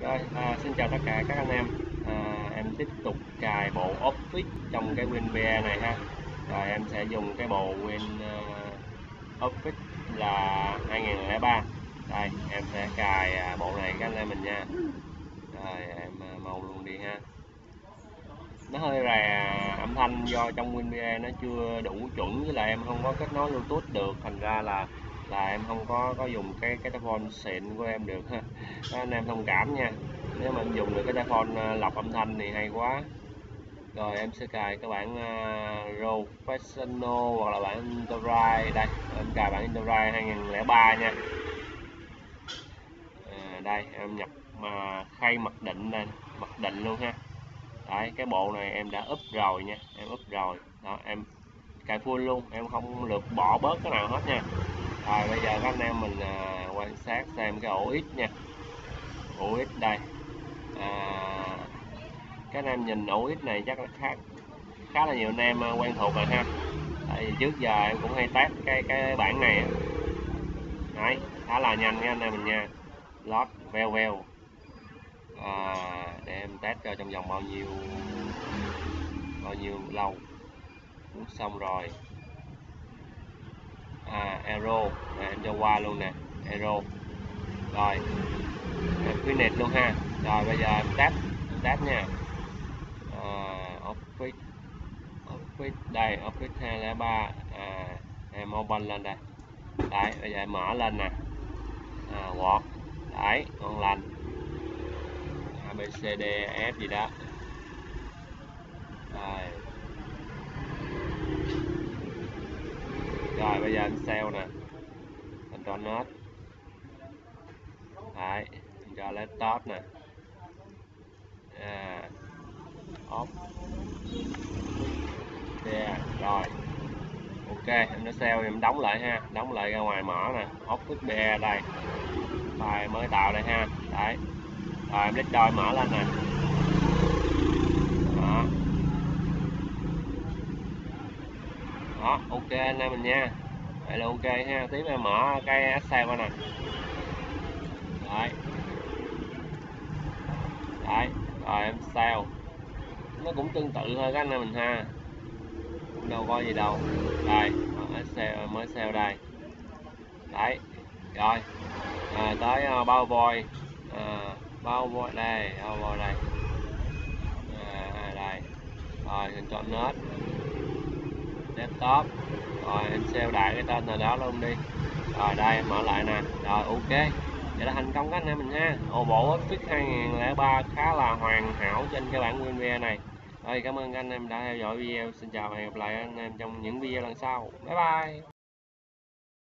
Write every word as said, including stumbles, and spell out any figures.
Rồi, à, xin chào tất cả các anh em. À, em tiếp tục cài bộ Office trong cái WinVR này ha. Rồi em sẽ dùng cái bộ Win uh, Office là hai nghìn không trăm lẻ ba. Đây, em sẽ cài à, bộ này các anh em mình nha. Rồi em à, màu luôn đi ha. Nó hơi rè âm thanh do trong WinVR nó chưa đủ chuẩn, với lại em không có kết nối Bluetooth được, thành ra là là em không có có dùng cái cái tai phone xịn của em được ha. Các anh em thông cảm nha. Nếu mà em dùng được cái tai phone lọc âm thanh thì hay quá. Rồi em sẽ cài các bản uh, Professional hoặc là bản Enterprise. Đây em cài bản Enterprise hai nghìn không trăm lẻ ba nha. À, đây em nhập mà khay mặc định lên, mặc định luôn ha. Đấy, cái bộ này em đã up rồi nha, em up rồi đó, em cài full luôn, em không lược bỏ bớt cái nào hết nha. Rồi bây giờ các anh em mình à, quan sát xem cái ổ X nha. Ổ X đây à, các anh em nhìn ổ X này chắc là khá khá là nhiều anh em quen thuộc rồi ha. Tại vì trước giờ em cũng hay test cái cái bản này. Đấy, khá là nhanh nha anh em mình nha. Lót veo veo à, để em test cho trong vòng bao nhiêu bao nhiêu lâu. Cũng xong rồi. À, Aero để em cho qua luôn nè, Aero. Rồi em quy nét luôn ha. Rồi bây giờ em test em test nha. À, Office Office đây, Office hai không không ba. À, em open lên đây. Đấy, bây giờ em mở lên nè. À, Word. Đấy, ngon lành. A B C D E F gì đó. Rồi. Rồi bây giờ em sale nè. Control nốt. Đấy, cho laptop nè. À, off. Yeah, rồi. Ok, em đã sale em đóng lại ha, đóng lại ra ngoài mở nè, Office bê đây. File mới tạo đây ha. Đấy. Rồi em lít đôi mở lên nè. Đó. Đó, ok anh em mình nha. Vậy là ok ha. Tiếp em mở cái Excel qua nè. Đấy. Đấy, rồi em sale. Nó cũng tương tự thôi các anh em mình ha. Cũng đâu có gì đâu. Đây, Excel mới sale đây. Đấy. Rồi. À, tới uh, PowerPoint. À, PowerPoint đây, PowerPoint đây. À, đây. Rồi Control nốt. Desktop. Rồi em save đại cái tên nào đó luôn đi. Rồi đây em mở lại nè. Rồi ok. Vậy là thành công các anh em mình ha. Ồ, bộ Office hai nghìn không trăm lẻ ba khá là hoàn hảo trên cái bản WinVR này. Rồi cảm ơn các anh em đã theo dõi video. Xin chào và hẹn gặp lại anh em trong những video lần sau. Bye bye.